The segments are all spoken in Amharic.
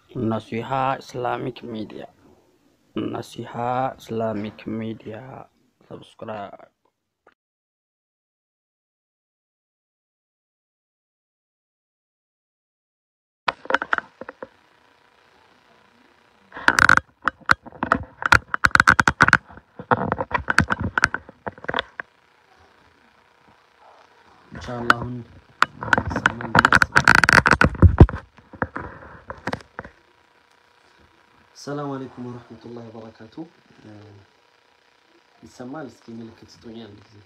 Nasiha Islamic Media. Nasiha Islamic Media. Subscribe. Inshallah. السلام عليكم ورحمة الله وبركاته. يسمى لسكي ملك تستوني عندك زي.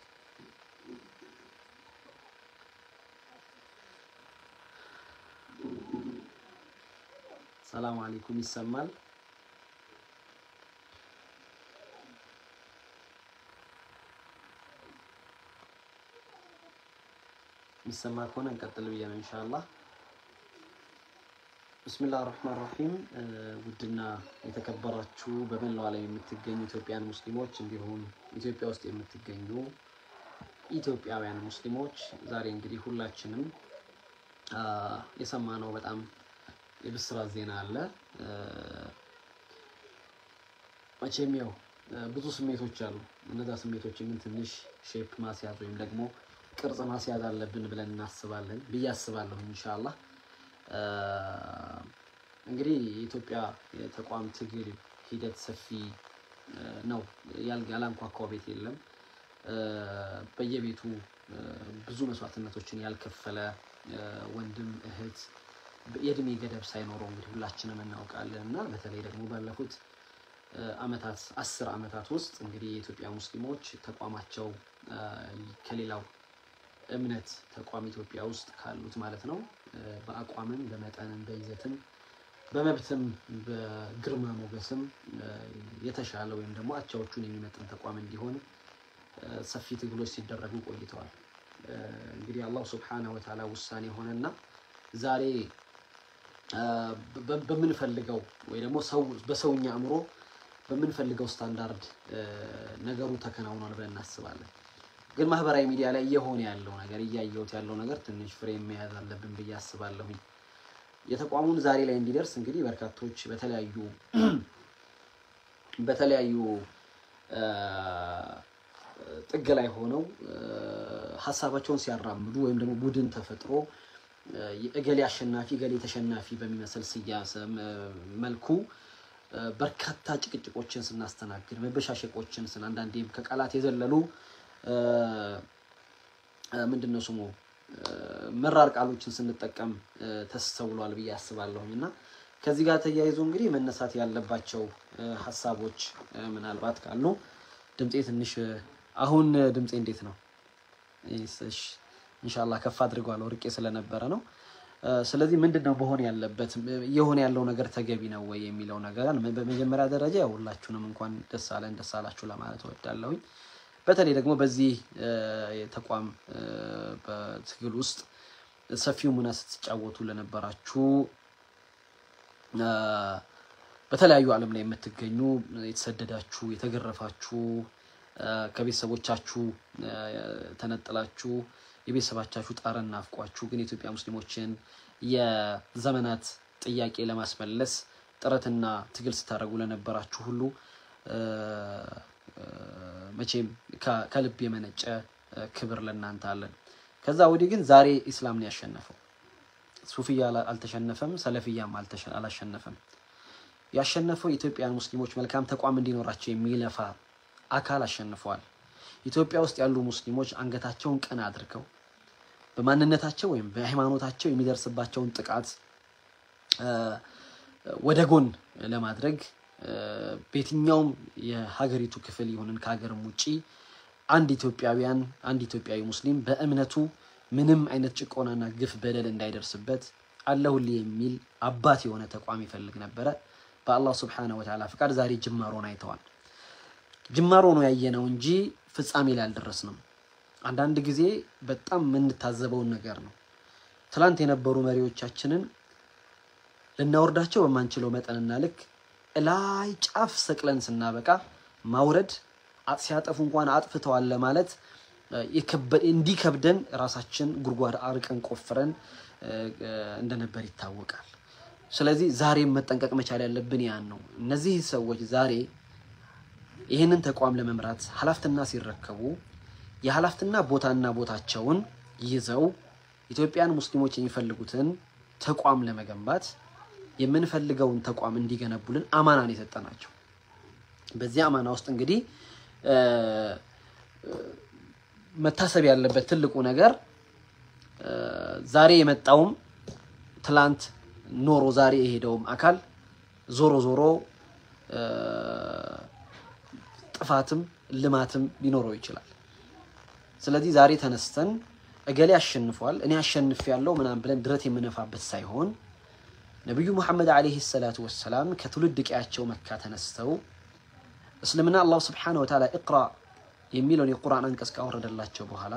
السلام عليكم يسمى. يسمى كون نقتل بينا إن شاء الله. بسم الله الرحمن الرحيم. ودنا يتكبراتشو بمن لو على يمتجنوا إثيوبيان مسلموش عندهم إثيوبيا وسط يمتجنوا ኢትዮጵያውያን ሙስሊሞች ዛሬ እንግዲህ ሁላችንም የሰማነው በጣም የብስራት ዜና አለ። መቼም ያው ብዙ ስሜቶች አሉ። እነዛ ስሜቶች ግን ትንሽ ሼፕ ማስያዝ ወይም ደግሞ ቅርጽ ማስያዝ አለብን ብለን እናስባለን ብያስባለሁ ኢንሻአላህ። እንግዲህ የኢትዮጵያ የተቋም ትግል ሂደት ሰፊ ነው። ያላንኳኳው ቤት የለም። በየቤቱ ብዙ መስዋዕትነቶችን ያልከፈለ ወንድም እህት የእድሜ ገደብ ሳይኖረው እንግዲህ ሁላችንም እናውቃለንና በተለይ ደግሞ ባለፉት አመታት 10 አመታት ውስጥ እንግዲህ የኢትዮጵያ ሙስሊሞች ተቋማቸው ከሌላው እምነት ተቋም ኢትዮጵያ ውስጥ ካሉት ማለት ነው በአቋምም በመጠንም በይዘትም በመብትም በግርማ ሞገስም የተሻለ ወይም ደግሞ አቻዎቹን የሚመጥን ተቋም እንዲሆን ሰፊ ትግሎች ሲደረጉ ቆይተዋል። እንግዲህ አላህ Subhanahu Wa Ta'ala ውሳኔ ሆነና ዛሬ በመንፈልገው ወይ ደግሞ በሰውኛ አምሮ በመንፈልገው ስታንዳርድ ነገሩ ተከናውኗል ብለን እናስባለን። ግን ማህበራዊ ሚዲያ ላይ እየሆነ ያለው ነገር እያየሁት ያለው ነገር ትንሽ ፍሬም መያዝ አለብን ብዬ አስባለሁ። የተቋሙን ዛሬ ላይ እንዲደርስ እንግዲህ በርካቶች በተለያዩ ጥግ ላይ ሆነው ሐሳባቸውን ሲያራምዱ ወይም ደግሞ ቡድን ተፈጥሮ የእገሌ አሸናፊ እገሌ ተሸናፊ በሚመስል ሲያሰም መልኩ በርካታ ጭቅጭቆችን ስናስተናግድ መበሻሸቆችን አንዳንዴም ከቃላት የዘለሉ ምንድነው ስሙ መራር ቃሎችን ስንጠቀም ተስተውሏል ብዬ አስባለሁና ከዚህ ጋር ተያይዞ እንግዲህ መነሳት ያለባቸው ሐሳቦች ምናልባት ካሉ ድምጼ ትንሽ አሁን ድምጼ እንዴት ነው? እሺ ኢንሻአላህ ከፍ አድርጓለሁ ርቄ ስለነበረ ነው። ስለዚህ ምንድነው በሆነ ያለበት የሆነ ያለው ነገር ተገቢ ነው ወይ የሚለው ነገር በመጀመሪያ ደረጃ ሁላችሁንም እንኳን ደስ አለን ደስ አላችሁ ለማለት እወዳለሁኝ። በተለይ ደግሞ በዚህ ተቋም በትግል ውስጥ ሰፊው ሙና ስትጫወቱ ለነበራችሁ በተለያዩ ዓለም ላይ የምትገኙ የተሰደዳችሁ የተገረፋችሁ ከቤተሰቦቻችሁ ተነጥላችሁ የቤተሰባቻችሁ ጣረን ናፍቋችሁ ግን ኢትዮጵያ ሙስሊሞችን የዘመናት ጥያቄ ለማስመለስ ጥረትና ትግል ስታደርጉ ለነበራችሁ ሁሉ መቼም ከልብ የመነጨ ክብር ለእናንተ አለን። ከዛ ወዲህ ግን ዛሬ እስላም ነው ያሸነፈው። ሱፊያ አልተሸነፈም፣ ሰለፊያም አላሸነፈም። ያሸነፈው ኢትዮጵያን ሙስሊሞች መልካም ተቋም እንዲኖራቸው የሚለፋ አካል አሸንፈዋል። ኢትዮጵያ ውስጥ ያሉ ሙስሊሞች አንገታቸውን ቀና አድርገው በማንነታቸው ወይም በሃይማኖታቸው የሚደርስባቸውን ጥቃት ወደ ጎን ለማድረግ በየትኛውም የሀገሪቱ ክፍል ይሁንን ከሀገርም ውጪ አንድ ኢትዮጵያዊ ሙስሊም በእምነቱ ምንም አይነት ጭቆናና ግፍ በደል እንዳይደርስበት አለሁልህ የሚል አባት የሆነ ተቋም ይፈልግ ነበር። በአላህ Subhanahu Wa Ta'ala ፍቃድ ዛሬ ጅማሮን አይተዋል። ጅማሮ ነው ያየነው እንጂ ፍጻሜ ላይ አልደረስንም። አንዳንድ ጊዜ በጣም የምንታዘበው ነገር ነው። ትላንት የነበሩ መሪዎቻችንን ለናወርዳቸው በማንችለው መጠንና ልክ ላይ ጫፍ ሰቅለን ስናበቃ ማውረድ ሲያጠፉ እንኳን አጥፍተዋል ለማለት እንዲከብደን ራሳችን ጉርጓድ አርቀን ቆፍረን እንደነበር ይታወቃል። ስለዚህ ዛሬ መጠንቀቅ መቻል ያለብን ያን ነው እነዚህ ሰዎች ዛሬ ይሄንን ተቋም ለመምራት ሐላፍትና ሲረከቡ የሐላፍትና ቦታቸውን ይዘው ኢትዮጵያን ሙስሊሞች የሚፈልጉትን ተቋም ለመገንባት የምንፈልገውን ተቋም እንዲገነቡልን አማናን የሰጠናቸው በዚህ አማና ውስጥ እንግዲህ መታሰብ ያለበት ትልቁ ነገር ዛሬ የመጣውም ትላንት ኖሮ ዛሬ የሄደውም አካል ዞሮ ጥፋትም ልማትም ሊኖረው ይችላል ስለዚህ ዛሬ ተነስተን እገሌ አሸንፏል እኔ አሸንፍ ያለው ምናም ብለን ድረት የምንፋበት ሳይሆን ነብዩ መሐመድ አለይሂ ሰላቱ ወሰለም ከትውልድ ቂያቸው መካ ተነስተው እስልምና አላህ Subhanahu Wa Ta'ala اقرا የሚለውን የቁርአን አንቀጽ ካወረደላቸው በኋላ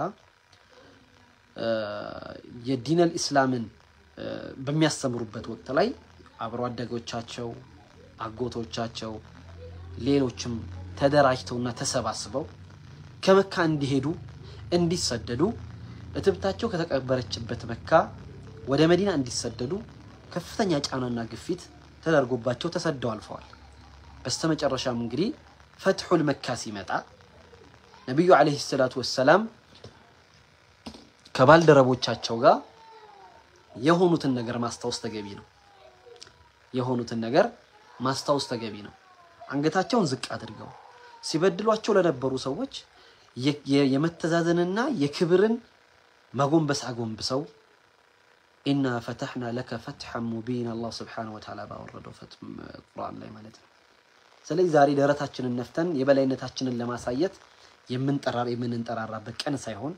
የዲን الاسلامን በሚያስተምሩበት ወቅት ላይ አብሮ አደጎቻቸው አጎቶቻቸው ሌሎችም ተደራጅተውና ተሰባስበው ከመካ እንዲሄዱ እንዲሰደዱ እትብታቸው ከተቀበረችበት መካ ወደ መዲና እንዲሰደዱ ከፍተኛ ጫናና ግፊት ተደርጎባቸው ተሰደው አልፈዋል በስተመጨረሻም እንግዲህ ፈትሁል መካ ሲመጣ ነብዩ አለይሂ ሰላቱ ወሰለም ከባልደረቦቻቸው ጋር የሆኑትን ነገር ማስታወስ ተገቢ ነው አንገታቸውን ዝቅ አድርገው ሲበድሏቸው ለነበሩ ሰዎች የመተዛዘንና የክብርን ማጎንበስ አጎንብሰው ኢና ፈተህና ለከ ፈትሐን ሙቢና አላህ Subhanahu Wa Ta'ala ባወረደው ቁርአን ላይ ማለት ነው ስለዚህ ዛሬ ደረታችንን ነፍተን የበላይነታችንን ለማሳየት የምንጠራራበት ቀን ሳይሆን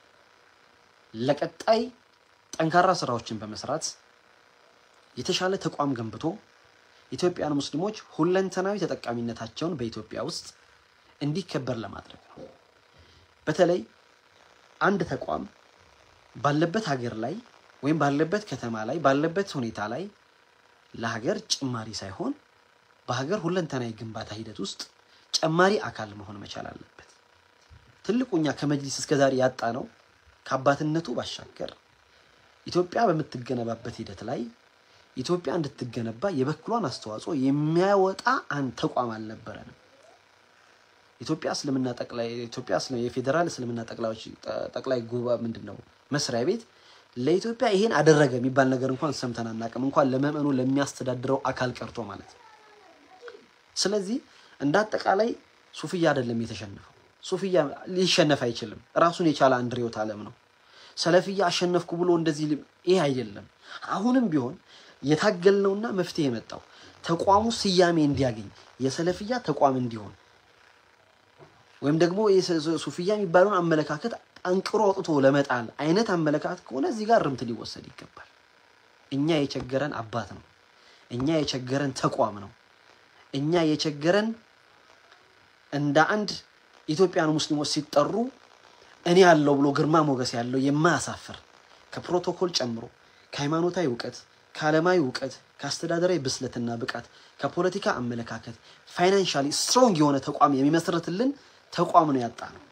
ለቀጣይ ጠንካራ ስራዎችን በመስራት የተሻለ ተቋም ገንብቶ ኢትዮጵያን ሙስሊሞች ሁለንተናዊ ተጠቃሚነታቸውን በኢትዮጵያ ውስጥ እንዲከበር ለማድረግ ነው በተለይ አንድ ተቋም ባለበት ሀገር ላይ ወይም ባለበት ከተማ ላይ ባለበት ሁኔታ ላይ ለሀገር ጭማሪ ሳይሆን በሀገር ሁለንተናዊ ግንባታ ሂደት ውስጥ ጨማሪ አካል መሆን መቻል አለበት ትልቁኛ ከመጅሊስ እስከዛሬ ያጣ ነው ከአባትነቱ ባሻገር ኢትዮጵያ በመትገነባበት ሂደት ላይ ኢትዮጵያ እንድትገነባ የበክሏን አስተዋጽኦ የሚያወጣ አንድ ተቋም አልነበረንም ኢትዮጵያ የፌደራል እስልምና ጠቅላይ ጉባኤ ምንድነው መስሪያ ቤት ለኢትዮጵያ ይሄን አደረገ የሚባል ነገር እንኳን ሰምተን አናቀም እንኳን ለመመኑ ለሚያስተዳድረው አካል ቀርቶ ማለት ስለዚህ እንዳጠቃላይ ሱፊያ አይደለም የተሸነፈው ሱፊያ ሊሸነፍ አይችልም ራሱን የቻለ አንድ ሪዮት ዓለም ነው ሰለፊያ አሸነፍኩ ብሎ እንደዚህ ይሄ አይደለም አሁንም ቢሆን የታገልነውና መፍትሄ የመጣው ተቋሙ ስያሜ እንዲያገኝ የሰለፊያ ተቋም እንዲሆን ወይም ደግሞ የሱፊያ የሚባለውን አመለካከት አንቅሮ አውጥቶ ለመጣል አይነት አመለካከት ከሆነ እዚህ ጋር ርምት ሊወሰድ ይገባል እኛ የቸገረን አባት ነው እኛ የቸገረን ተቋም ነው እኛ የቸገረን እንደ አንድ ኢትዮጵያን ሙስሊሞች ሲጠሩ እኔ ያለው ብሎ ግርማ ሞገስ ያለው የማያሳፍር ከፕሮቶኮል ጨምሮ ከሃይማኖታዊ ዕውቀት ከዓለማዊ ዕውቀት ከአስተዳደራዊ ብስለትና ብቃት ከፖለቲካ አመለካከት ፋይናንሻሊ ስትሮንግ የሆነ ተቋም የሚመስርትልን ተቋም ነው ያጣነው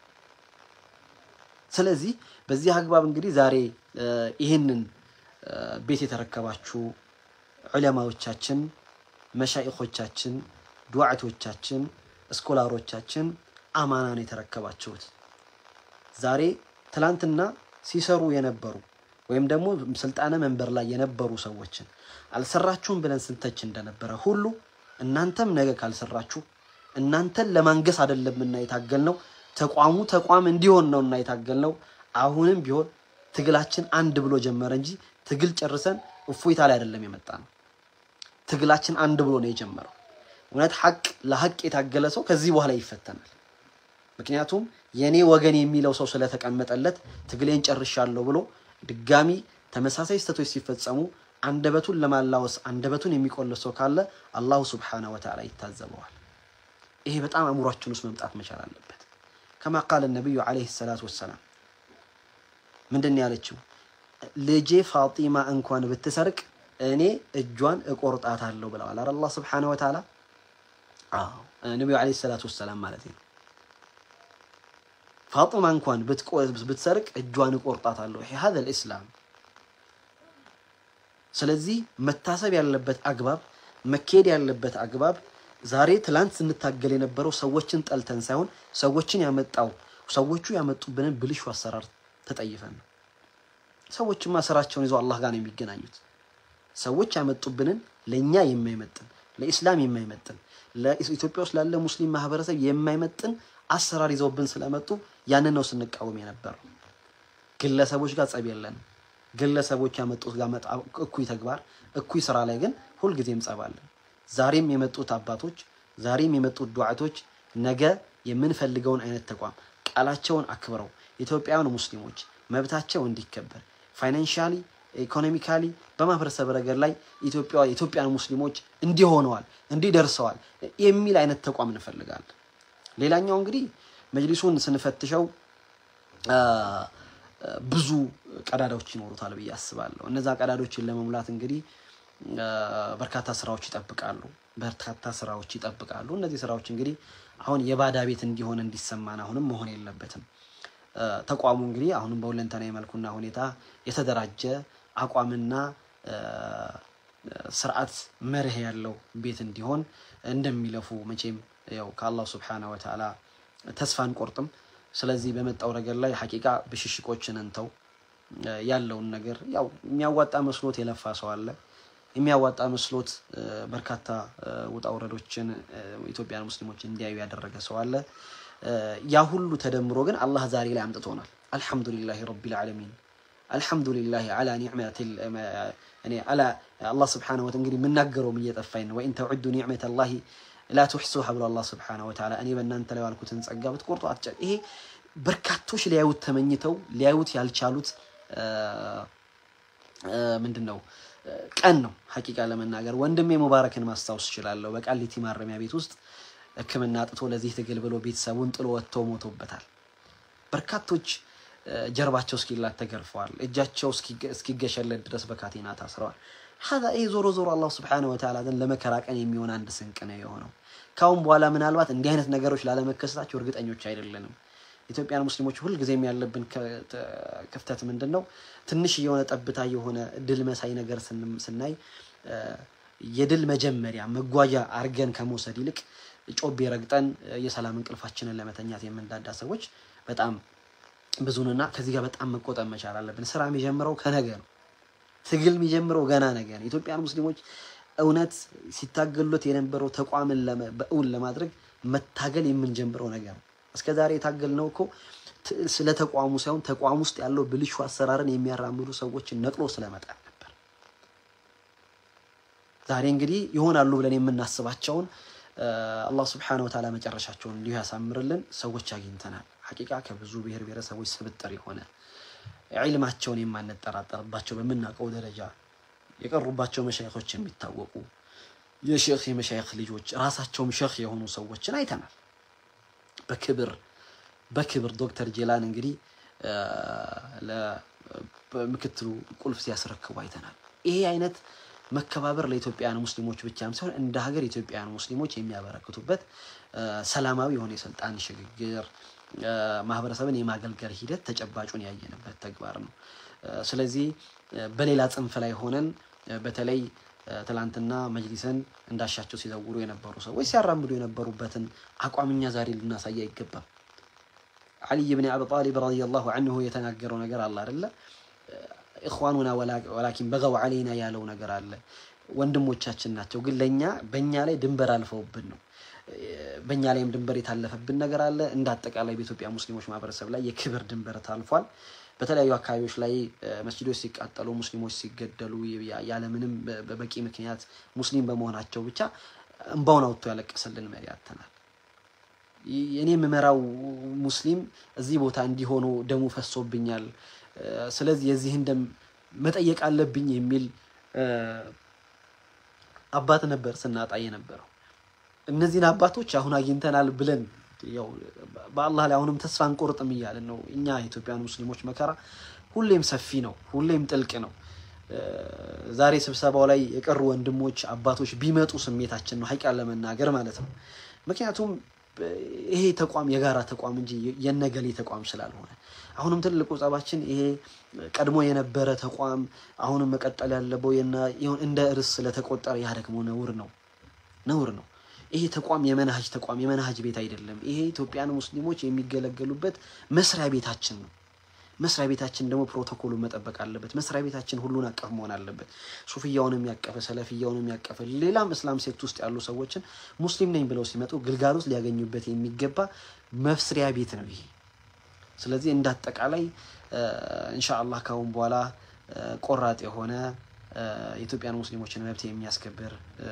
ስለዚህ በዚህ አግባብ እንግዲህ ዛሬ ይሄንን ቤት የተረከባችሁ ዑለማዎቻችን መሻይኾቻችን ዱዓቶቻችን ስኮላሮቻችን አማናን የተረከባችሁት ዛሬ ትላንትና ሲሰሩ የነበሩ ወይም ደግሞ ስልጣነ መንበር ላይ የነበሩ ሰዎችን አልሰራችሁም ብለን ስንተች እንደነበረ ሁሉ እናንተም ነገ ካልሰራችሁ እናንተን ለማንገስ አይደለምና የታገልነው ተቋም እንዲሆን ነውና የታገልነው አሁንም ቢሆን ትግላችን አንድ ብሎ ጀመረ እንጂ ትግል ጨርሰን እፎይታ ላይ አይደለም የመጣነው ትግላችን አንድ ብሎ ነው የጀመረው እውነት ሐቅ ለሐቅ የታገለ ሰው ከዚህ በኋላ ይፈተናል ምክንያቱም የኔ ወገን የሚለው ሰው ስለተቀመጠለት ትግሌን ጨርሻለሁ ብሎ ድጋሚ ተመሳሳይ ስተቶች ሲፈጸሙ አንደበቱን ለማላወስ አንደበቱን የሚቆልል ሰው ካለ አላህ Subhanahu Wa Ta'ala ይታዘበዋል ይሄ በጣም አምሯችን ውስጥ መምጣት መቻል አለበት كما قال النبي عليه الصلاة والسلام ምንድን ያለችው ልጄ ፋጢማ እንኳን ብትሰርቅ እኔ እጇን እቆርጣታለሁ ብለዋል አላህ Subhanahu Wa Ta'ala ነብዩ عليه الصلاة والسلام ማለት ነው ፋጢማ እንኳን ብትሰርቅ እጇን እቆርጣታለሁ ይሄ هذا الاسلام ስለዚህ መታሰብ ያለበት አግባብ መከሄድ ያለበት አግባብ ዛሬ ትላንት ስንታገል የነበረው ሰዎችን ጠልተን ሳይሆን ሰዎቹ ያመጡብንን ብልሹ አሰራር ተጠይፈን ነው። ሰዎችማ ስራቸውን ይዘው አላህ ጋር ነው የሚገናኙት። ሰዎች ያመጡብንን ለኛ የማይመጥን ለኢስላም የማይመጥን ለኢትዮጵያ ውስጥ ላለ ሙስሊም ማህበረሰብ የማይመጥን አሰራር ይዘውብን ስለመጡ ያንን ነው ስንቃወም የነበረው። ግለሰቦች ጋር ጸብ የለንም። ግለሰቦች ያመጡት ጋር እኩይ ተግባር እኩይ ስራ ላይ ግን ሁሉ ጊዜም ጸብ አለ። ዛሬም የመጡት አባቶች ዛሬም የመጡት ዱዓቶች ነገ የምንፈልገውን አይነት ተቋም ቃላቸውን አክብረው ኢትዮጵያውያን ሙስሊሞች መብታቸው እንዲከበር ፋይናንሻሊ ኢኮኖሚካሊ በማህበረሰብ ረገድ ላይ ኢትዮጵያውያን ሙስሊሞች እንዲሆነዋል እንዲደርሰዋል የሚል አይነት ተቋም እንፈልጋለን። ሌላኛው እንግዲህ መጅሊሱን ስንፈትሸው ብዙ ቀዳዳዎች ይኖሩታል ብዬ አስባለሁ። እነዛ ቀዳዳዎችን ለመሙላት እንግዲህ በርካታ ስራዎች ይጠብቃሉ። እነዚህ ስራዎች እንግዲህ አሁን የባዳ ቤት እንዲሆን እንዲሰማን አሁንም መሆን የለበትም። ተቋሙ እንግዲህ አሁንም በሁለንተናዊ መልኩና ሁኔታ የተደራጀ አቋምና ስርዓት መርህ ያለው ቤት እንዲሆን እንደሚለፉ መቼም ያው ከአላህ Subhanahu Wa Ta'ala ተስፋን ቆርጥም። ስለዚህ በመጣው ረገድ ላይ ሐቂቃ ብሽሽቆችን እንተው ያለውን ነገር ያው የሚያዋጣ መስሎት የለፋ ሰው አለ። የሚያዋጣ መስሎት በርካታ ውጣ ወረዶችን ኢትዮጵያን ሙስሊሞች እንዲያዩ ያደረገ ሰው አለ። ያ ሁሉ ተደምሮ ግን አላህ ዛሬ ላይ አምጥቶናል። አልহামዱሊላሂ ረቢል ዓለሚን አልহামዱሊላሂ አላ ኒዕመቲል አላ አላህ Subhanahu Wa Ta'ala እንግዲህ ምናገረውም እየጠፋኝ ነው። ወኢን ተዑዱ ኒዕመተላሂ ላ ተሕሱሃ ብሎ አላህ Subhanahu Wa Ta'ala እኔ በእናንተ ላይ ያልኩትን ጸጋ ብትቆርጡ አትጨርሱ። ይሄ በርካቶች ሊያዩት ተመኝተው ሊያዩት ያልቻሉት ምንድነው ቀን ነው። ሐቂቃ ለመናገር ወንድሜ ሙባረክን ማስታወስ ይችላል። በቃሊቲ ማረሚያ ቤት ውስጥ ሕክምና አጥቶ ለዚህ ትግል ብሎ ቤተሰቡን ጥሎ ወጥቶ ሞቶበታል። በርካቶች ጀርባቸው እስኪላት ተገርፈዋል። እጃቸው እስኪገሸለት ድረስ በካቴና ታስረዋል። هذا اي ዞሮ አላህ Subhanahu Wa Ta'ala ለመከራ ቀን የሚሆን አንድ ስንቅ ነው የሆነው። ካሁን በኋላ ምናልባት እንዲህ አይነት ነገሮች ላለመከሰታቸው እርግጠኞች አይደለንም። ኢትዮጵያን ሙስሊሞች ሁሉ ጊዜም ያለብን ክፍተት ምንድነው? ትንሽ የሆነ ጠብታ የሆነ ድል መሳይ ነገር ስናይ የድል መጀመሪያ መጓዣ አርገን ከመውሰድ ይልቅ ጮቤ ረግጠን የሰላም እንቅልፋችንን ለመተኛት የምንዳዳ ሰዎች በጣም ብዙንና ከዚህ ጋር በጣም መቆጠብ መቻል አለብን። ስራ የሚጀምረው ከነገ ነው። ትግል የሚጀምረው ገና ነገ ነው። ኢትዮጵያን ሙስሊሞች እውነት ሲታገሉት የነበረው ተቋምን በእውን ለማድረግ መታገል የምንጀምረው ነገር ነው። እስከዛሬ የታገልነው እኮ ስለ ተቋሙ ሳይሆን ተቋሙ ውስጥ ያለው ብልሹ አሰራርን የሚያራምዱ ሰዎችን ነቅሎ ስለመጣ ነበር። ዛሬ እንግዲህ ይሆናሉ ብለን የምናስባቸውን አላህ Subhanahu Wa Ta'ala መጨረሻቸውን እንዲሁ ያሳምርልን ሰዎች አግኝተናል። ሐቂቃ ከብዙ ብሔር ብሔረሰቦች ስብጥር የሆነ ዒልማቸውን የማንጠራጠርባቸው በመናቀው ደረጃ የቀሩባቸው መሻይኾች የሚታወቁ የሼኽ የመሻይኽ ልጆች ራሳቸውም ሼኽ የሆኑ ሰዎችን አይተናል። በክብር ዶክተር ጄላን እንግዲህ ለምክትሉ ቁልፍ ሲያስረክቡ አይተናል። ይሄ አይነት መከባበር ለኢትዮጵያውያን ሙስሊሞች ብቻም ሳይሆን እንደ ሀገር ኢትዮጵያውያን ሙስሊሞች የሚያበረክቱበት ሰላማዊ የሆነ የስልጣን ሽግግር ማህበረሰብን የማገልገል ሂደት ተጨባጩን ያየንበት ተግባር ነው። ስለዚህ በሌላ ጽንፍ ላይ ሆነን በተለይ ትላንትና መጅሊስን እንዳሻቸው ሲዘውሩ የነበሩ ሰዎች ሲያራምዱ የነበሩበትን አቋምኛ ዛሬ ልናሳያ ይገባል። አሊ ኢብኑ አቢ ጣሊብ ረዲየላሁ ዐንሁ የተናገረው ነገር አለ አይደለ? ኢኽዋኑና ወላኪን በገው علينا ያለው ነገር አለ። ወንድሞቻችን ናቸው ግን በእኛ ላይ ድንበር አልፈውብን ነው። በእኛ ላይም ድንበር የታለፈብን ነገር አለ። እንዳጠቃላይ በኢትዮጵያ ሙስሊሞች ማህበረሰብ ላይ የክብር ድንበር ታልፏል። በተለያዩ አካባቢዎች ላይ መስጂዶች ሲቃጠሉ ሙስሊሞች ሲገደሉ ያለ ምንም በበቂ ምክንያት ሙስሊም በመሆናቸው ብቻ እንባውን አውጥቶ ያለቀሰልን መሪ አጥተናል። የኔ መመራው ሙስሊም እዚህ ቦታ እንዲሆኑ ደሙ ፈሶብኛል፣ ስለዚህ የዚህን ደም መጠየቅ አለብኝ የሚል አባት ነበር ስናጣ የነበረው። እነዚህን አባቶች አሁን አግኝተናል ብለን ያው በአላህ ላይ አሁንም ተስፋ አንቆርጥም ይያልን ነው። እኛ ኢትዮጵያውያን ሙስሊሞች መከራ ሁሌም ሰፊ ነው፣ ሁሌም ጥልቅ ነው። ዛሬ ስብሰባው ላይ የቀሩ ወንድሞች አባቶች ቢመጡ ስሜታችን ነው ሐቂቃ ለመናገር ማለት ነው። ምክንያቱም ይሄ ተቋም የጋራ ተቋም እንጂ የነገሌ ተቋም ስላልሆነ አሁንም ትልቁ ጸባችን ይሄ ቀድሞ የነበረ ተቋም አሁንም መቀጠል ያለበው እንደ ርስ ስለተቆጠረ ያ ደግሞ ነውር ነው። ይሄ ተቋም የመንሃጅ ቤት አይደለም። ይሄ ኢትዮጵያን ሙስሊሞች የሚገለገሉበት መስሪያ ቤታችን ነው። መስሪያ ቤታችን ደግሞ ፕሮቶኮሉን መጠበቅ አለበት። መስሪያ ቤታችን ሁሉን አቀፍ መሆን አለበት። ሱፊያውንም ያቀፈ ሰለፊያውንም ያቀፈ ሌላም እስላም ሴክት ውስጥ ያሉ ሰዎችን ሙስሊም ነኝ ብለው ሲመጡ ግልጋሎት ሊያገኙበት የሚገባ መስሪያ ቤት ነው ይሄ። ስለዚህ እንዳጠቃላይ ኢንሻአላህ ካሁን በኋላ ቆራጥ የሆነ ኢትዮጵያን ሙስሊሞችን መብት የሚያስከብር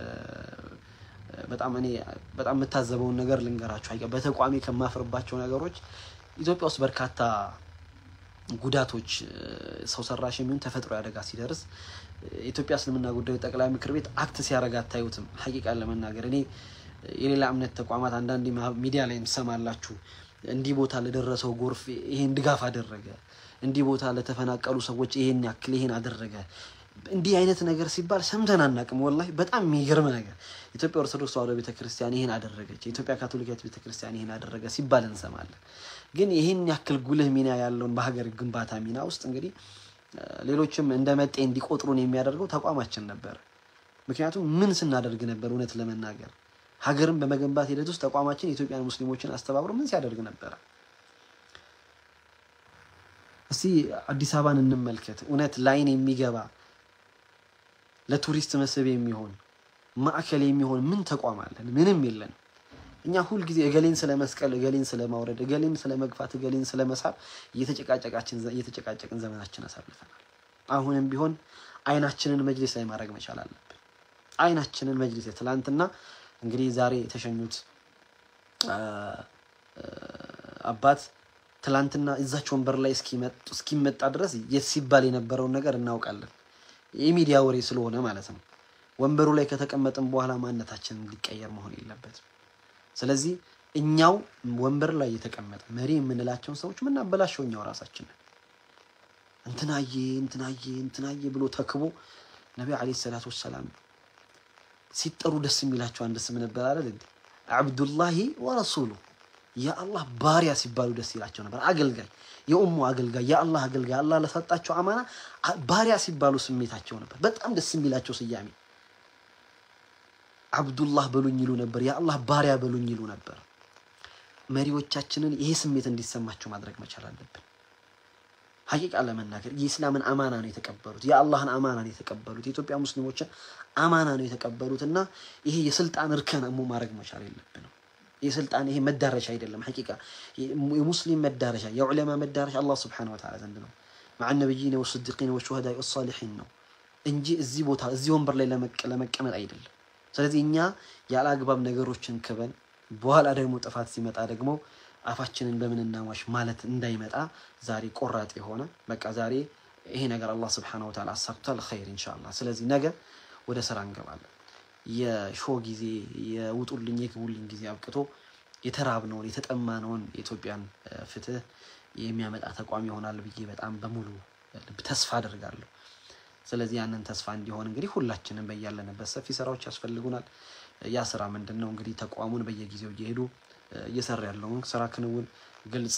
በጣም የምታዘበውን ነገር ልንገራችሁ። በተቋሚ ከማፍርባቸው ነገሮች ኢትዮጵያ ውስጥ በርካታ ጉዳቶች ሰው ሰራሽ የሚሆን ተፈጥሮ ያደጋ ሲደርስ ኢትዮጵያ እስልምና ጉዳዮች ጠቅላይ ምክር ቤት አክት ሲያረጋ ታዩትም ሐቂቃን ለመናገር እኔ የሌላ እምነት ተቋማት አንዳንድ ሚዲያ ላይ እንሰማላችሁ እንዲህ ቦታ ለደረሰው ጎርፍ ይሄን ድጋፍ አደረገ፣ እንዲህ ቦታ ለተፈናቀሉ ሰዎች ይሄን ያክል ይሄን አደረገ፣ እንዲህ አይነት ነገር ሲባል ሰምተን አናቅም። ወላሂ በጣም የሚገርም ነገር ኢትዮጵያ ኦርቶዶክስ ተዋሕዶ ቤተክርስቲያን ይሄን አደረገች፣ ኢትዮጵያ ካቶሊካዊት ቤተክርስቲያን ይሄን አደረገ ሲባል እንሰማለን። ግን ይሄን ያክል ጉልህ ሚና ያለውን በሀገር ግንባታ ሚና ውስጥ እንግዲህ ሌሎችም እንደመጤ እንዲቆጥሩን የሚያደርገው ተቋማችን ነበር። ምክንያቱም ምን ስናደርግ ነበር? እውነት ለመናገር ሀገርን በመገንባት ሂደት ውስጥ ተቋማችን የኢትዮጵያን ሙስሊሞችን አስተባብሮ ምን ሲያደርግ ነበር? እስቲ አዲስ አበባን እንመልከት። እውነት ላይን የሚገባ ለቱሪስት መስህብ የሚሆን ማዕከል የሚሆን ምን ተቋም አለን? ምንም የለን። እኛ ሁሉ ጊዜ እገሌን ስለመስቀል፣ እገሌን ስለማውረድ፣ እገሌን ስለመግፋት፣ እገሌን ስለመሳብ እየተጨቃጨቅን ዘመናችን አሳልፈናል። አሁንም ቢሆን አይናችንን መጅሊስ ላይ ማድረግ መቻል አለብን። አይናችንን መጅሊስ ትላንትና እንግዲህ ዛሬ የተሸኙት አባት ትላንትና እዛቸው ወንበር ላይ እስኪመጣ ድረስ ሲባል የነበረውን ነገር እናውቃለን። የሚዲያ ወሬ ስለሆነ ማለት ነው። ወንበሩ ላይ ከተቀመጥን በኋላ ማንነታችንን ሊቀየር መሆን የለበትም። ስለዚህ እኛው ወንበር ላይ የተቀመጠ መሪ የምንላቸውን ሰዎች ምን አበላሽው እኛው ራሳችን እንትናዬ ብሎ ተክቦ ነብዩ አለይሂ ሰላቱ ወሰለም ሲጠሩ ደስ የሚላቸው አንድ ስም ነበር አይደል እንዴ? አብዱላሂ ወረሱሉ የአላህ ባሪያ ሲባሉ ደስ ይላቸው ነበር። አገልጋይ፣ የኡሙ አገልጋይ፣ የአላህ አገልጋይ፣ አላህ ለሰጣቸው አማና ባሪያ ሲባሉ ስሜታቸው ነበር። በጣም ደስ የሚላቸው ስያሜ አብዱላህ በሉኝ ይሉ ነበር። የአላህ ባሪያ በሉኝ ይሉ ነበር። መሪዎቻችንን ይሄ ስሜት እንዲሰማቸው ማድረግ መቻል አለብን። ሐቂቃ ለመናገር የእስላምን አማና ነው የተቀበሉት፣ የአላህን አማና ነው የተቀበሉት፣ የኢትዮጵያ ሙስሊሞችን አማና ነው የተቀበሉትና ይሄ የስልጣን እርከን ማድረግ መቻል የለብንም። የስልጣን ይሄ መዳረሻ አይደለም። ሐቂቃ የሙስሊም መዳረሻ የዑለማ መዳረሻ አላህ Subhanahu Wa Ta'ala ዘንድ ነው። مع النبيين والصديقين والشهداء والصالحين ነው እንጂ እዚህ ቦታ እዚህ ወንበር ላይ ለመቀመጥ አይደለም። ስለዚህ እኛ ያለ አግባብ ነገሮችን ከበን በኋላ ደግሞ ጥፋት ሲመጣ ደግሞ አፋችንን በምንናዋሽ ማለት እንዳይመጣ ዛሬ ቆራጥ የሆነ በቃ ዛሬ ይሄ ነገር አላህ Subhanahu Wa Ta'ala አሳክቷል ኸይር ኢንሻአላህ። ስለዚህ ነገ ወደ ስራ እንገባለን። የሾው ጊዜ የውጡልኝ የግቡልኝ ጊዜ አብቅቶ የተራብነውን የተጠማነውን የኢትዮጵያን ፍትህ የሚያመጣ ተቋም ይሆናል ብዬ በጣም በሙሉ ልብ ተስፋ አደርጋለሁ። ስለዚህ ያንን ተስፋ እንዲሆን እንግዲህ ሁላችንም በያለንበት ሰፊ ስራዎች ያስፈልጉናል። ያ ስራ ምንድነው? እንግዲህ ተቋሙን በየጊዜው እየሄዱ እየሰራ ያለውን ስራ ክንውን ግልጽ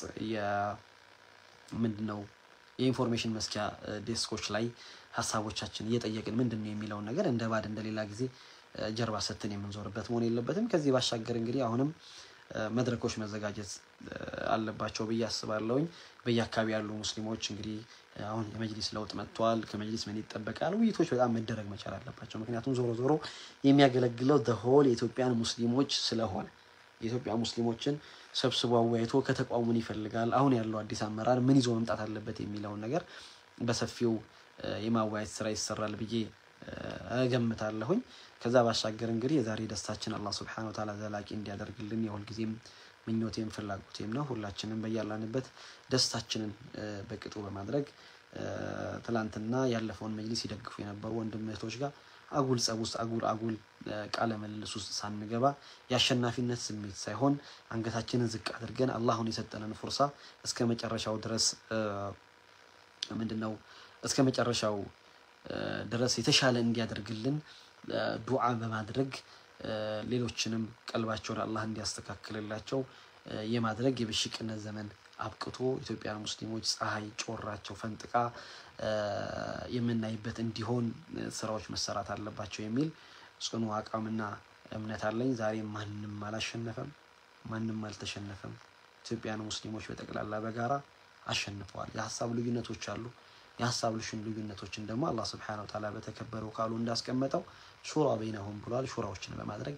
ምንድነው የኢንፎርሜሽን መስኪያ ዴስኮች ላይ ሐሳቦቻችን እየጠየቅን ምንድነው የሚለውን ነገር እንደባድ እንደሌላ ጊዜ ጀርባ ሰተን የምንዞርበት መሆን የለበትም። ከዚህ ባሻገር እንግዲህ አሁንም መድረኮች መዘጋጀት አለባቸው ብዬ አስባለሁኝ። በየአካባቢ ያሉ ሙስሊሞች እንግዲህ አሁን የመጅሊስ ለውጥ መጥቷል። ከመጅሊስ ምን ይጠበቃል? ውይይቶች በጣም መደረግ መቻል አለባቸው። ምክንያቱም ዞሮ የሚያገለግለው the የኢትዮጵያን ሙስሊሞች ስለሆነ የኢትዮጵያ ሙስሊሞችን ሰብስቦ አወያይቶ ከተቋሙን ይፈልጋል። አሁን ያለው አዲስ አመራር ምን ይዞ መምጣት አለበት የሚለውን ነገር በሰፊው የማወያየት ስራ ይሰራል ብዬ እገምታለሁኝ። ከዛ ባሻገር እንግዲህ የዛሬ ደስታችን አላህ Subhanahu Wa Ta'ala ዘላቂ እንዲያደርግልን የሁል ጊዜም ምኞቴም ፍላጎቴም ነው። ሁላችንም በያላንበት ደስታችንን በቅጡ በማድረግ ትላንትና ያለፈውን መጅሊስ ይደግፉ የነበሩ ወንድም እህቶች ጋር አጉል ጸብ ውስጥ አጉል ቃለ መልስ ውስጥ ሳንገባ የአሸናፊነት ስሜት ሳይሆን አንገታችንን ዝቅ አድርገን አላህን የሰጠንን ፍርሳ እስከመጨረሻው ድረስ ምንድነው እስከመጨረሻው ድረስ የተሻለ እንዲያደርግልን ዱዓ በማድረግ ሌሎችንም ቀልባቸውን አላህ እንዲያስተካክልላቸው የማድረግ የብሽቅነት ዘመን አብቅቶ ኢትዮጵያን ሙስሊሞች ፀሐይ ጮራቸው ፈንጥቃ የምናይበት እንዲሆን ስራዎች መሰራት አለባቸው የሚል ጽኑ አቋምና እምነት አለኝ። ዛሬ ማንም አላሸነፈም፣ ማንም አልተሸነፈም። ኢትዮጵያን ሙስሊሞች በጠቅላላ በጋራ አሸንፈዋል። የሀሳብ ልዩነቶች አሉ። የሀሳብ ልዩነቶችን ደግሞ አላህ Subhanahu Wa Ta'ala በተከበረው ቃሉ እንዳስቀመጠው ሹራ በይነሁም ብሏል። ሹራዎችን በማድረግ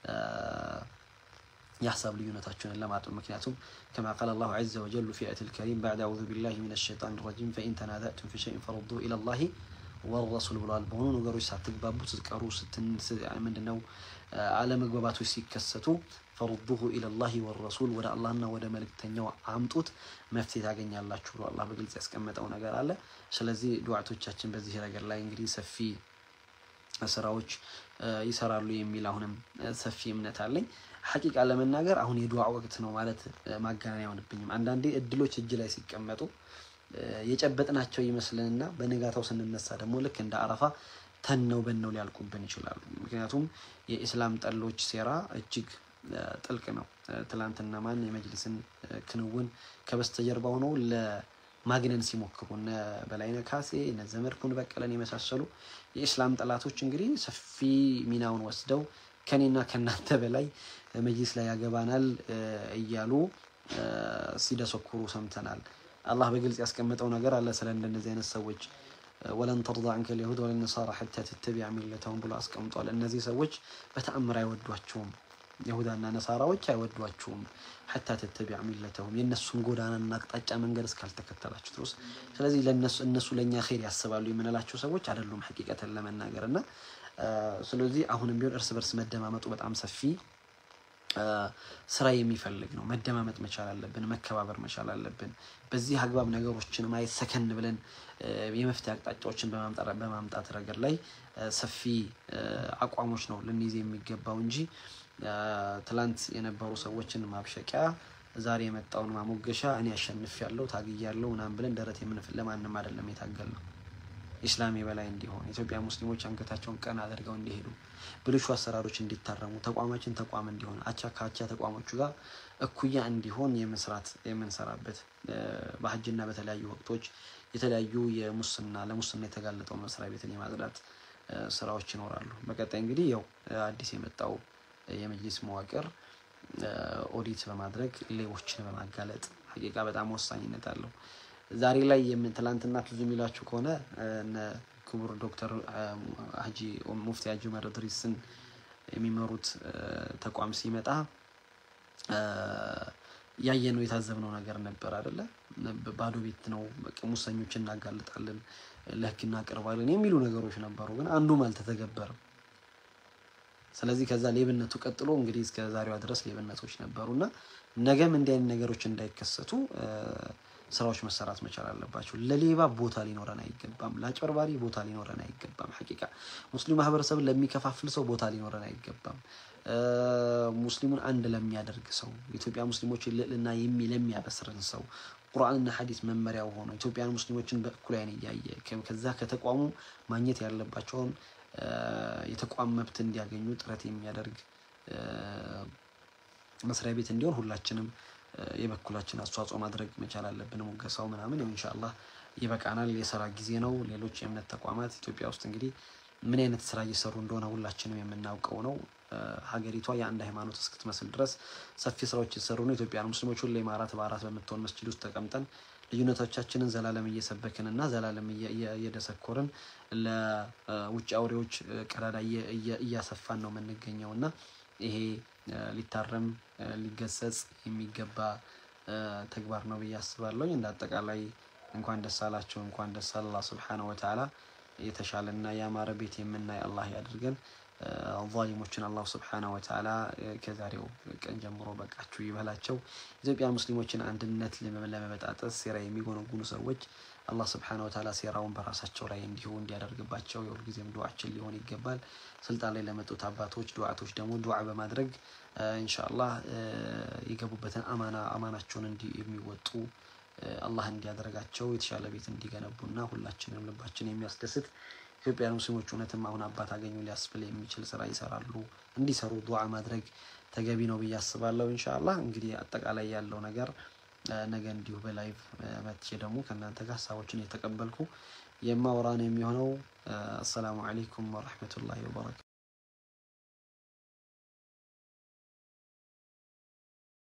የሀሳብ ልዩነታቸውን ለማጥበብ ምክንያቱም كما قال الله عز وجل في آية الكريم بعد أعوذ بالله من الشيطان الرجيم فإن تنازعتم في شيء فردوه إلى الله والرسول ብሏል። በሆኑ ነገሮች ሳትግባቡ ስትቀሩ ምንድነው አለመግባባቶች ሲከሰቱ ፈሩዱሁ ኢለላሂ ወረሱል ወደ አላህና ወደ መልእክተኛው አምጡት መፍትሄ ታገኛላችሁ ብሎ አላህ በግልጽ ያስቀመጠው ነገር አለ። ስለዚህ ዱዓቶቻችን በዚህ ነገር ላይ እንግዲህ ሰፊ ስራዎች ይሰራሉ የሚል አሁንም ሰፊ እምነት አለኝ። ሐቂቃ ለመናገር አሁን የዱዓ ወቅት ነው ማለት ማጋነን አይሆንብኝም። አንዳንዴ እድሎች እጅ ላይ ሲቀመጡ የጨበጥናቸው ይመስልንና በነጋታው ስንነሳ ደግሞ ልክ እንደ አረፋ ተነው በነው ሊያልቁብን ይችላሉ። ምክንያቱም የኢስላም ጠሎች ሴራ እጅግ ጥልቅ ነው። ትላንትና ማን የመጅሊስን ክንውን ከበስተጀርባ ሆኖ ለማግነን ሲሞክሩ እነ በላይነህ ካሴ እነ ዘመድኩን በቀለን የመሳሰሉ የኢስላም ጠላቶች እንግዲህ ሰፊ ሚናውን ወስደው ከኔና ከናንተ በላይ መጅሊስ ላይ ያገባናል እያሉ ሲደሰኩሩ ሰምተናል። አላህ በግልጽ ያስቀመጠው ነገር አለ ስለ እንደነዚህ አይነት ሰዎች ወለን ተርዳ عنك اليهود ولا النصارى حتى تتبع ملتهم ብሎ አስቀምጧል። እነዚህ ሰዎች በተአምር አይወዷቸውም። ይሁዳና ነሳራዎች አይወዷቸውም حتى تتبع ملتهم የነሱን ጎዳናና አቅጣጫ መንገድ እስካልተከተላችሁ ድረስ። ስለዚህ እነሱ ለኛ ኸይር ያስባሉ የምንላቸው ሰዎች አይደሉም ሐቂቀተን ለመናገርና ስለዚህ አሁንም ቢሆን እርስ በርስ መደማመጡ በጣም ሰፊ ስራ የሚፈልግ ነው። መደማመጥ መቻል አለብን፣ መከባበር መቻል አለብን። በዚህ አግባብ ነገሮችን ማየት ሰከን ብለን የመፍትሄ አቅጣጫዎችን በማምጣት ረገድ ላይ ሰፊ አቋሞች ነው ልንይዝ የሚገባው እንጂ ትላንት የነበሩ ሰዎችን ማብሸቂያ ዛሬ የመጣውን ማሞገሻ እኔ አሸንፊያለሁ ታግያለሁ ምናምን ብለን ደረት ለማንም አይደለም የታገልነው። ኢስላም የበላይ እንዲሆን ኢትዮጵያ ሙስሊሞች አንገታቸውን ቀና አድርገው እንዲሄዱ ብልሹ አሰራሮች እንዲታረሙ ተቋማችን ተቋም እንዲሆን አቻ ካቻ ተቋሞቹ ጋር እኩያ እንዲሆን የምንሰራበት በሐጅና በተለያዩ ወቅቶች የተለያዩ ለሙስና የተጋለጠው መስሪያ ቤትን የማጽዳት ስራዎች ይኖራሉ። በቀጣይ እንግዲህ ያው አዲስ የመጣው የመጅሊስ መዋቅር ኦዲት በማድረግ ሌቦችን በማጋለጥ ሐቂቃ በጣም ወሳኝነት አለው። ዛሬ ላይ ትላንትና ትዝ የሚላችሁ ከሆነ ክቡር ዶክተር ሀጂ ሙፍቲ ሀጂ ዑመር ኢድሪስን የሚመሩት ተቋም ሲመጣ ያየነው የታዘብነው ነገር ነበር አይደለ? ባዶ ቤት ነው፣ ሙሰኞችን እናጋልጣለን፣ ለህግ እናቀርባለን የሚሉ ነገሮች ነበሩ፣ ግን አንዱም አልተተገበረም። ስለዚህ ከዛ ሌብነቱ ቀጥሎ እንግዲህ እስከ ዛሬዋ ድረስ ሌብነቶች ነበሩና ነገም እንዲህ አይነት ነገሮች እንዳይከሰቱ ስራዎች መሰራት መቻል አለባቸው። ለሌባ ቦታ ሊኖረን አይገባም፣ ለአጭበርባሪ ቦታ ሊኖረን አይገባም። ሐቂቃ ሙስሊም ማህበረሰብ ለሚከፋፍል ሰው ቦታ ሊኖረን አይገባም። ሙስሊሙን አንድ ለሚያደርግ ሰው ኢትዮጵያ ሙስሊሞችን ልዕልና ለሚያበስርን ሰው ቁርአንና ሐዲስ መመሪያው ሆኖ ኢትዮጵያን ሙስሊሞችን በእኩል አይን እያየ ከዛ ከተቋሙ ማግኘት ያለባቸውን የተቋም መብት እንዲያገኙ ጥረት የሚያደርግ መስሪያ ቤት እንዲሆን ሁላችንም የበኩላችን አስተዋጽኦ ማድረግ መቻል አለብን። ሙገሳው ምናምን ኢንሻአላህ ይበቃናል፣ የሥራ ጊዜ ነው። ሌሎች የእምነት ተቋማት ኢትዮጵያ ውስጥ እንግዲህ ምን አይነት ስራ እየሰሩ እንደሆነ ሁላችንም የምናውቀው ነው። ሀገሪቷ የአንድ ሃይማኖት እስክትመስል ድረስ ሰፊ ስራዎች እየሰሩ ነው። ኢትዮጵያ ሙስሊሞች ሁሌ ማራት በአራት በመተውን መስጂድ ውስጥ ተቀምጠን ልዩነቶቻችንን ዘላለም እየሰበክንና ዘላለም እየደሰኮርን ለውጭ አውሬዎች ቀዳዳ እያሰፋን ነው የምንገኘውና ይሄ ሊታረም ሊገሰጽ የሚገባ ተግባር ነው ብዬ አስባለሁ። እንደ አጠቃላይ እንኳን ደስ አላችሁ፣ እንኳን ደስ አለ አላህ Subhanahu Wa Ta'ala የተሻለና ያማረ ቤት የምናይ አላህ ያድርገን። ዛሊሞችን አላህ Subhanahu Wa Ta'ala ከዛሬው ቀን ጀምሮ በቃችሁ ይበላቸው። ኢትዮጵያ ሙስሊሞችን አንድነት ለመበጣጠስ ሴራ የሚጎነጉኑ ሰዎች አላህ Subhanahu Wa Ta'ala ሴራውን በራሳቸው ላይ እንዲያደርግባቸው የሁልጊዜም ዱዓችን ሊሆን ይገባል። ስልጣን ላይ ለመጡት አባቶች ዱዓቶች ደግሞ ዱዓ በማድረግ ኢንሻአላህ የገቡበትን አማናቸውን የሚወጡ አላህ እንዲያደርጋቸው የተሻለ ቤት እንዲገነቡና ሁላችንም ልባችን የሚያስደስት ኢትዮጵያ ሙስሊሞች እውነትም አሁን አባት አገኙ ሊያስብል የሚችል ስራ ይሰራሉ። እንዲሰሩ ዱዓ ማድረግ ተገቢ ነው ብዬ አስባለሁ። ኢንሻአላህ እንግዲህ አጠቃላይ ያለው ነገር ነገ እንዲሁ በላይቭ መጥቼ ደግሞ ከእናንተ ጋር ሀሳቦችን እየተቀበልኩ የማወራ ነው የሚሆነው። አሰላሙ አለይኩም ወራህመቱላሂ ወበረካቱ።